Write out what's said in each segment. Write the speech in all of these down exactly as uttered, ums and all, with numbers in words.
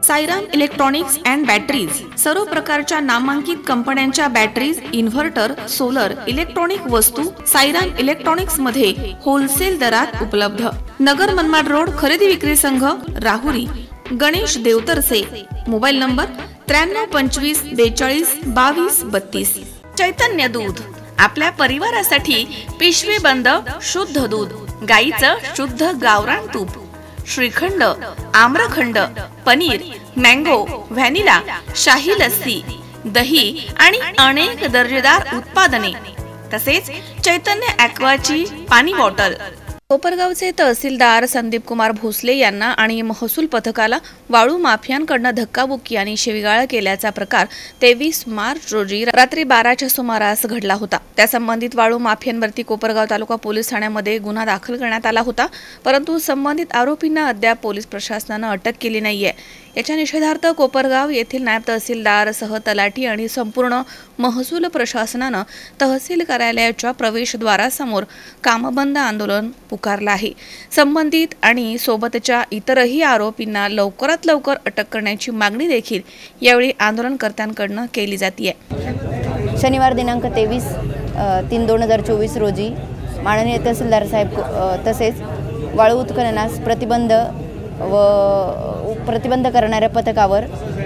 Sairam electronics and batteries, सर्व प्रकारच्या नामांकित कंपन्यांच्या बॅटरीज, इन्व्हर्टर, सोलर, इलेक्ट्रॉनिक वस्तू साईराम इलेक्ट्रॉनिक्स मध्ये होलसेल दरात उपलब्ध। नगर मनमाड रोड, खरेदी विक्री संघ, राहुरी। गणेश देवतरसे, मोबाईल नंबर त्र्याण्णव पंचवीस बेचाळीस बावीस बत्तीस। चैतन्य दूध, आपल्या परिवारासाठी पिशवी बंद शुद्ध दूध, गाईचं शुद्ध गावरान तूप, श्रीखंड, आम्रखंड, पनीर, मँगो, व्हॅनिला, शाही लस्सी, दही आणि अनेक दर्जेदार उत्पादने, तसेच चैतन्य ॲक्वाची पाणी बॉटल। कोपरगावचे तहसीलदार संदीप कुमार भोसले यांना आणि महसूल पथकाला वाळू माफियांकडून धक्काबुक्की आणि शिवीगाळ केल्याचा प्रकार तेवीस मार्च रोजी रात्री बाराच्या सुमारास घडला होता। त्या संबंधित वाळू माफियांवरती कोपरगाव तालुका पोलीस ठाण्यामध्ये गुन्हा दाखल करण्यात आला होता, परंतु संबंधित आरोपींना अद्याप पोलीस प्रशासनाने अटक केली नाहीये। याच्या निषेधार्थ कोपरगाव येथील नायब तहसीलदार सह तलाठी आणि संपूर्ण महसूल प्रशासनाने तहसील कार्यालयाच्या प्रवेशद्वारासमोर कामबंद आंदोलन पुकारलं आहे। संबंधित आणि सोबतच्या इतरही आरोपींना लवकरात लवकर अटक करण्याची मागणी देखील यावेळी आंदोलनकर्त्यांकडून केली जाते। शनिवार दिनांक तेवीस तीन दोन हजार चोवीस रोजी माननीय तहसीलदार साहेब तसेच वाळू उत्खननास प्रतिबंध व प्रतिबंध करणाऱ्या पथकावर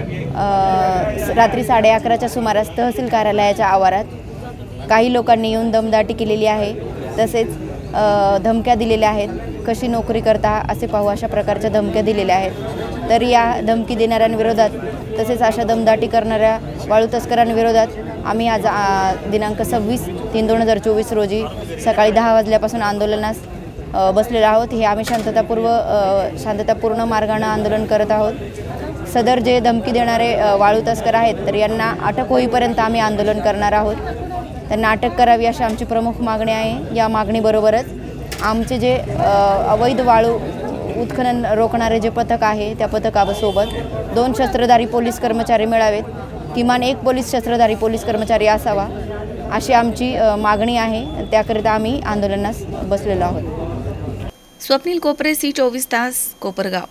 रात्री साडे अकराच्या सुमारास तहसील कार्यालयाच्या आवारात काही लोकांनी येऊन दमदाटी केलेली आहे, तसेच धमक्या दिलेल्या आहेत। कशी नोकरी करता असे पाहू अशा प्रकारच्या धमक्या दिलेल्या आहेत। तर या धमकी देणाऱ्यांविरोधात तसेच अशा दमदाटी करणाऱ्या वाळू तस्करांविरोधात आम्ही आज दिनांक सव्वीस तीन दोन हजार चोवीस रोजी सकाळी दहा वाजल्यापासून आंदोलनास बसलेलो आहोत। हे आम्ही शांततापूर्व शांततापूर्ण मार्गाने आंदोलन करत आहोत। सदर जे धमकी देणारे वाळू तस्कर आहेत तर यांना अटक होईपर्यंत आम्ही आंदोलन करणार आहोत। त्यांना अटक करावी अशी आमची प्रमुख मागणी आहे। या मागणीबरोबरच आमचे जे अवैध वाळू उत्खनन रोखणारे जे पथक आहे त्या पथकासोबत दोन शस्त्रधारी पोलीस कर्मचारी मिळावेत, किमान एक पोलीस शस्त्रधारी पोलीस कर्मचारी असावा अशी आमची मागणी आहे। त्याकरिता आम्ही आंदोलनास बसलेलो आहोत। स्वप्नील कोपरे, सी चोवीस तास, कोपरगाव।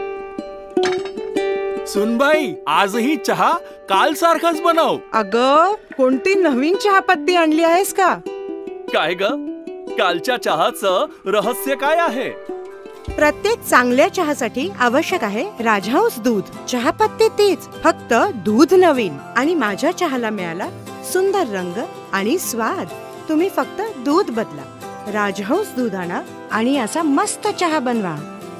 सुनबाई, आजही चहा काल सारखाच बनव। अगं, कोणती नवीन चहापत्ती आणली आहेस का? काय ग, कालच्या चहाचं रहस्य काय आहे? प्रत्येक चांगल्या चहासाठी आवश्यक आहे राजहंस दूध। चहापत्ती तीच, फक्त दूध नवीन आणि माझ्या चहाला मिळाला सुंदर रंग आणि स्वाद। तुम्ही फक्त दूध बदला, राजहंस दूध आणा आणि असा मस्त चहा बनवा।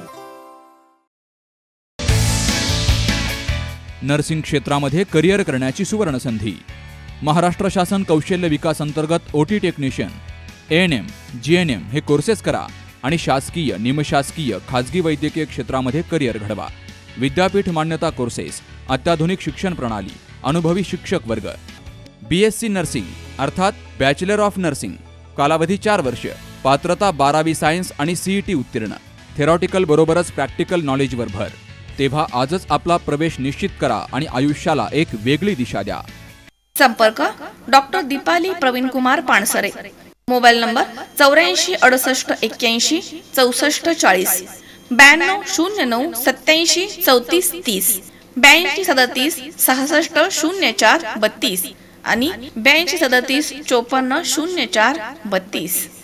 नर्सिंग क्षेत्रामध्ये करिअर करण्याची सुवर्ण संधी। महाराष्ट्र शासन कौशल्य विकास अंतर्गत OT technician, ANM, N M G N M हे कोर्सेस करा आणि शासकीय, निमशासकीय, खाजगी वैद्यकीय क्षेत्रामध्ये करिअर घडवा। विद्यापीठ मान्यता कोर्सेस, अत्याधुनिक शिक्षण प्रणाली, अनुभवी शिक्षक वर्ग। बी एस सी नर्सिंग अर्थात बॅचलर ऑफ नर्सिंग, कालावधी चार वर्ष, पात्रता बारावी सायन्स आणि सीईटी उत्तीर्ण, थेरॉटिकल बरोबरच प्रॅक्टिकल नॉलेजवर भर। तेव्हा आजच आपला प्रवेश निश्चित करा आणि आयुष्याला एक वेगळी दिशा द्या। संपर्क doctor Deepali Pravin Kumar Pansare, mobile number चौऱ्याऐंशी अडुसष्ट एक्क्याऐंशी चौसष्ट चाळीस, ब्याण्णव शून्य नऊ सत्याऐंशी चौतीस तीस, ब्याऐंशी सदतीस सहासष्ट शून्य चार बत्तीस आणि ब्याऐंशी सदतीस चोपन्न शून्य चार बत्तीस।